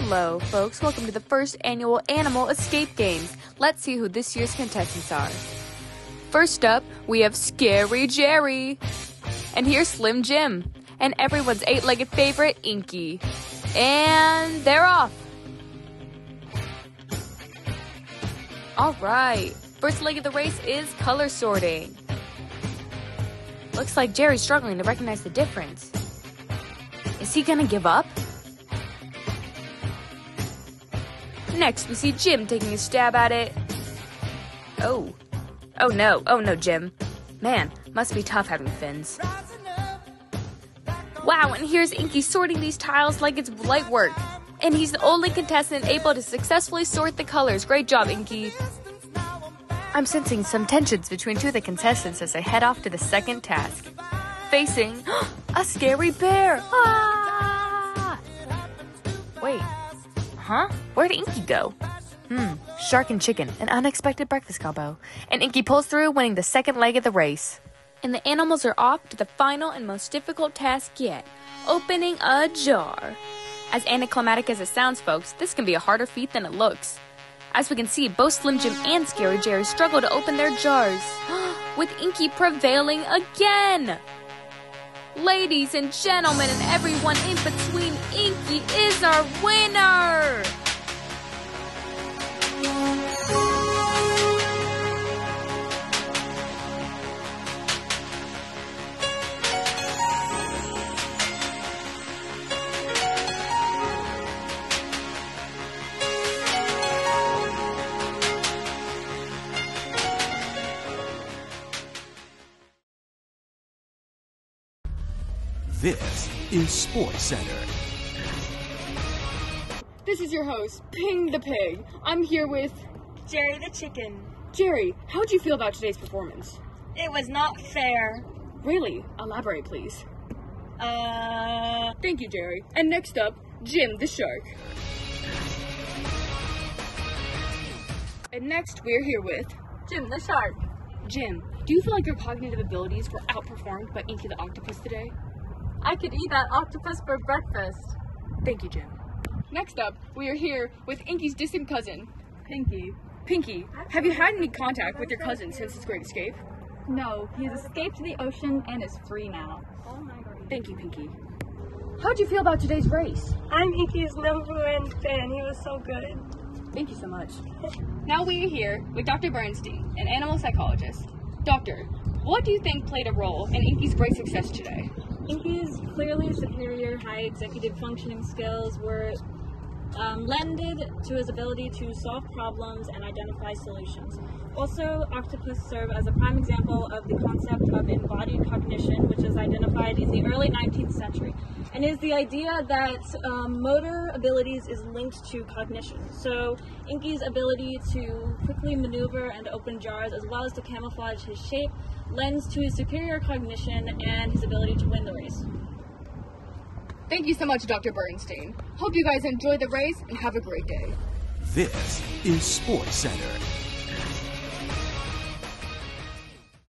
Hello, folks. Welcome to the first annual Animal Escape Games. Let's see who this year's contestants are. First up, we have Scary Jerry. And here's Slim Jim. And everyone's eight-legged favorite, Inky. And they're off. Alright, first leg of the race is color sorting. Looks like Jerry's struggling to recognize the difference. Is he gonna give up? Next, we see Jim taking a stab at it. Oh no, Jim. Man, must be tough having fins. Wow, and here's Inky sorting these tiles like it's light work. And he's the only contestant able to successfully sort the colors. Great job, Inky. I'm sensing some tensions between two of the contestants as I head off to the second task. Facing a scary bear. Ah! Wait. Huh? Where'd Inky go? Shark and chicken, an unexpected breakfast combo. And Inky pulls through, winning the second leg of the race. And the animals are off to the final and most difficult task yet, opening a jar. As anticlimactic as it sounds, folks, this can be a harder feat than it looks. As we can see, both Slim Jim and Scary Jerry struggle to open their jars, with Inky prevailing again. Ladies and gentlemen, and everyone in between, Inky is our winner! This is Sports Center. This is your host, Ping the Pig. I'm here with Jerry the Chicken. Jerry. How'd you feel about today's performance? It was not fair. Really? Elaborate, please. Thank you, Jerry. And next up, Jim the Shark. And next, we're here with Jim the Shark. Jim. Do you feel like your cognitive abilities were outperformed by Inky the Octopus today? I could eat that octopus for breakfast. Thank you, Jim. Next up, we are here with Inky's distant cousin, Pinky. Pinky. Have you had any contact with your cousin since his great escape? No, he has escaped the ocean and is free now. Thank you, Pinky. How'd you feel about today's race? I'm Inky's #1 fan. He was so good. Thank you so much. Now we are here with Dr. Bernstein, an animal psychologist. Doctor, what do you think played a role in Inky's great success today? Inky's clearly superior high executive functioning skills were lended to his ability to solve problems and identify solutions. Also, octopus serve as a prime example of the concept of embodied cognition, which was identified in the early 19th century, and is the idea that motor abilities is linked to cognition. So, Inky's ability to quickly maneuver and open jars, as well as to camouflage his shape, lends to his superior cognition and his ability to win the race. Thank you so much, Dr. Bernstein. Hope you guys enjoy the race and have a great day. This is Sports Center.